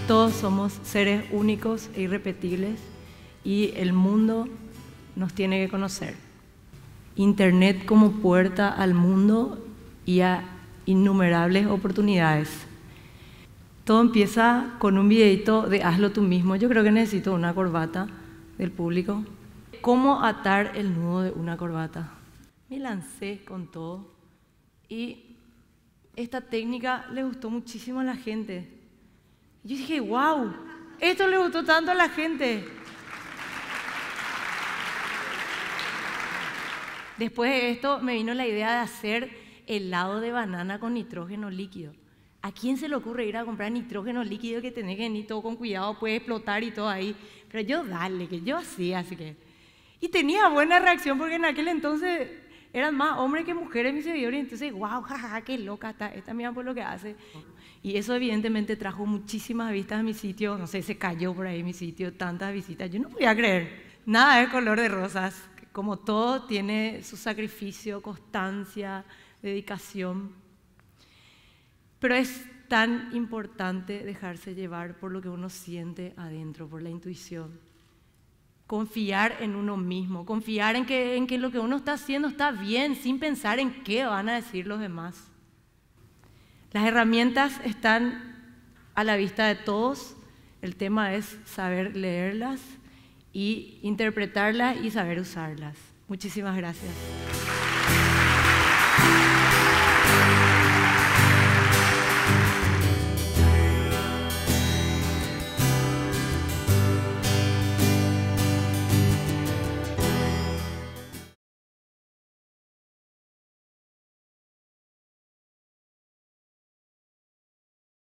Todos somos seres únicos e irrepetibles y el mundo nos tiene que conocer. Internet como puerta al mundo y a innumerables oportunidades. Todo empieza con un videito de hazlo tú mismo. Yo creo que necesito una corbata del público. ¿Cómo atar el nudo de una corbata? Me lancé con todo y esta técnica le gustó muchísimo a la gente. Yo dije, wow, esto le gustó tanto a la gente. Después de esto me vino la idea de hacer helado de banana con nitrógeno líquido. ¿A quién se le ocurre ir a comprar nitrógeno líquido que tenés que venir todo con cuidado, puede explotar y todo ahí? Pero yo dale, que yo hacía, así que... Y tenía buena reacción porque en aquel entonces eran más hombres que mujeres mis seguidores. Entonces, wow, jajaja, qué loca está esta mía por lo que hace. Y eso evidentemente trajo muchísimas vistas a mi sitio. No sé, se cayó por ahí mi sitio, tantas visitas. Yo no podía creer. Nada es color de rosas. Como todo tiene su sacrificio, constancia, dedicación. Pero es tan importante dejarse llevar por lo que uno siente adentro, por la intuición. Confiar en uno mismo, confiar en que lo que uno está haciendo está bien, sin pensar en qué van a decir los demás. Las herramientas están a la vista de todos. El tema es saber leerlas y interpretarlas y saber usarlas. Muchísimas gracias.